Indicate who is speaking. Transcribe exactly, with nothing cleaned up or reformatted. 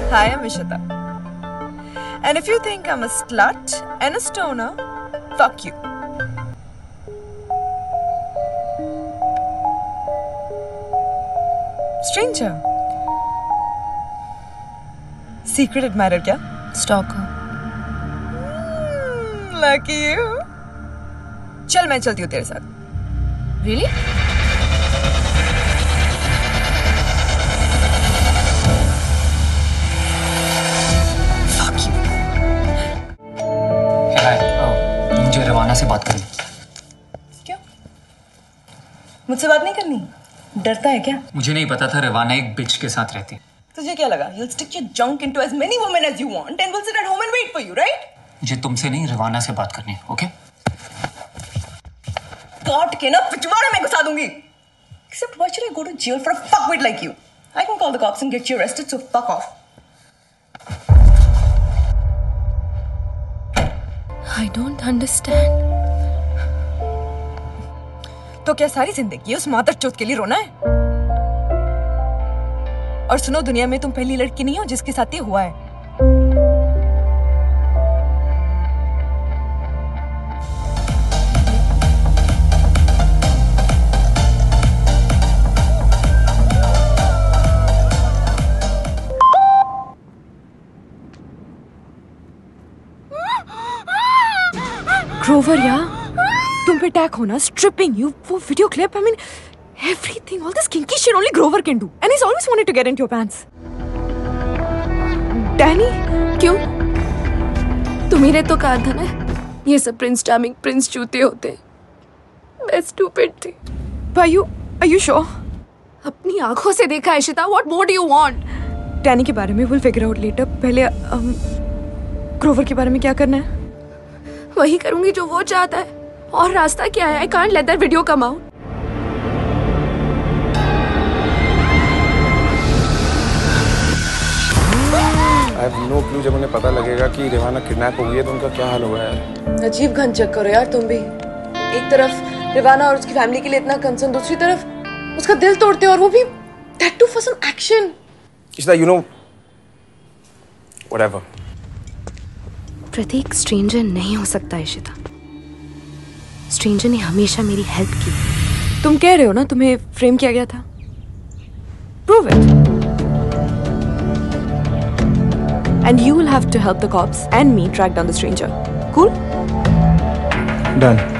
Speaker 1: Hi, I'm Ishita. And if you think I'm a slut and a stoner, fuck you. Stranger. Secret admirer क्या?
Speaker 2: Stalker.
Speaker 1: Hmm, lucky you. चल मैं चलती हूँ तेरे साथ.
Speaker 2: Really?
Speaker 1: Fuck you.
Speaker 3: Hey, hi. Oh, मुझे रवाना से बात करनी.
Speaker 1: क्यों? मुझसे बात नहीं करनी? डरता है क्या?
Speaker 3: मुझे नहीं पता था रवाना एक बिच के साथ रहती.
Speaker 1: तुझे क्या लगा? You'll stick your junk into as many women as you want and we'll sit at home and wait for you, right?
Speaker 3: मुझे तुमसे नहीं रवाना से बात करनी, okay?
Speaker 1: काट के ना पिछवाड़े में घुसा दूंगी. Except why should I go to jail for a fuckwit like you? I can call the cops and get you arrested, so fuck off.
Speaker 2: I don't understand.
Speaker 1: तो क्या सारी जिंदगी उस मादर चोत के लिए रोना है? और सुनो, दुनिया में तुम पहली लड़की नहीं हो जिसके साथ ये हुआ है. ग्रोवर यार, तुम पे अटैक होना, स्ट्रिपिंग यू, वो video clip, I mean everything, all this kinky shit only Grover can do, and he's always wanted to get into your pants. Danny,
Speaker 2: क्यों? तुम्ही तो कहा था ना, ये सब प्रिंस चार्मिंग, प्रिंस चूते होते. मैं स्टूपिड थी.
Speaker 1: Are you, are you sure?
Speaker 2: अपनी आंखों से देखा है Ishita. What more do you want?
Speaker 1: Danny के बारे में we'll figure out later. पहले um, ग्रोवर के बारे में क्या करना है?
Speaker 2: वही करूंगी जो वो चाहता है. और रास्ता क्या है? I can't let that video come out.
Speaker 4: I have no clue. जब उन्हें पता लगेगा कि रिवाना किडनैप हो गई है तो उनका क्या हाल होगा यार.
Speaker 5: अजीब घन चेक करो यार तुम भी. एक तरफ रिवाना और उसकी फैमिली के लिए इतना कंसर्न, दूसरी तरफ उसका दिल तोड़ते और वो भी that too for some action.
Speaker 4: Ishita, you know, whatever.
Speaker 2: Prateek stranger नहीं हो सकता इशिता. स्ट्रेंजर ने हमेशा मेरी हेल्प की.
Speaker 1: तुम कह रहे हो ना तुम्हें फ्रेम किया गया था? Prove it. And you will have to help the cops and me track down the stranger. Cool?
Speaker 4: Done.